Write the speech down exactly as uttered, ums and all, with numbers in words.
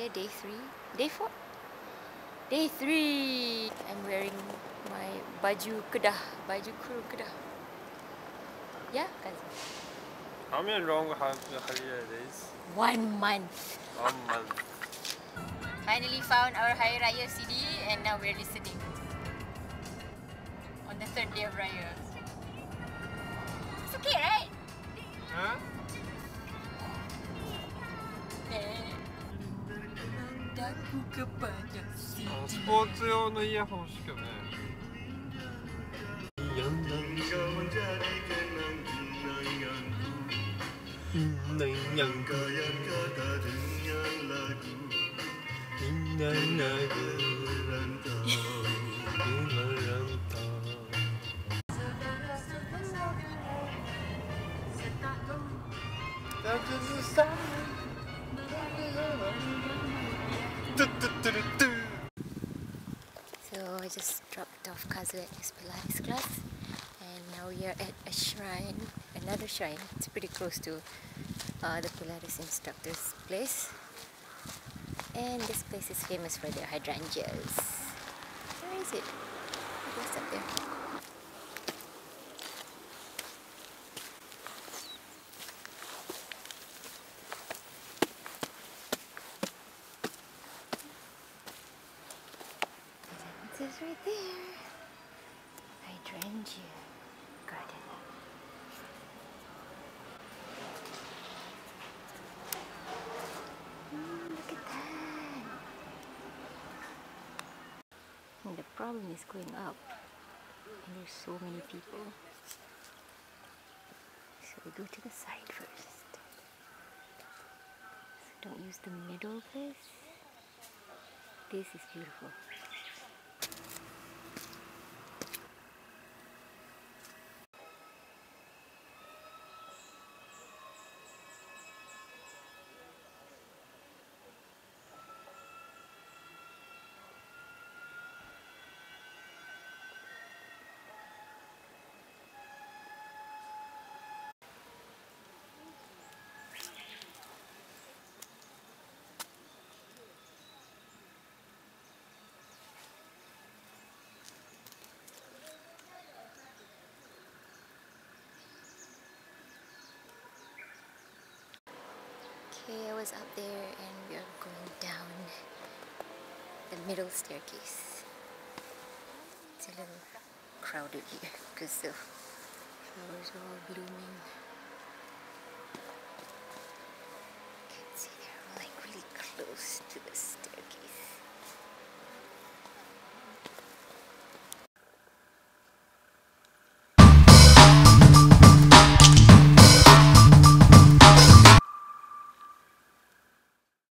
day three, day four, day three. I'm wearing my baju Kedah, baju kru Kedah. Yeah, cousin. How many long have the holiday days? One month. One month. Finally found our Hari Raya C D and now we're listening on the third day of Raya. It's okay, right? Huh? 어, 스포츠용 이어폰 시켰네. So I just dropped off Kazu at his Pilates class and now we are at a shrine, another shrine. It's pretty close to uh, the Pilates instructor's place. And this place is famous for their hydrangeas. Where is it? It goes up there. It is right there. Hydrangea garden. Mm, look at that. And the problem is going up. And there's so many people. So we go to the side first. So don't use the middle place. This is beautiful. Okay, I was up there and we are going down the middle staircase. It's a little crowded here because the flowers are all blooming.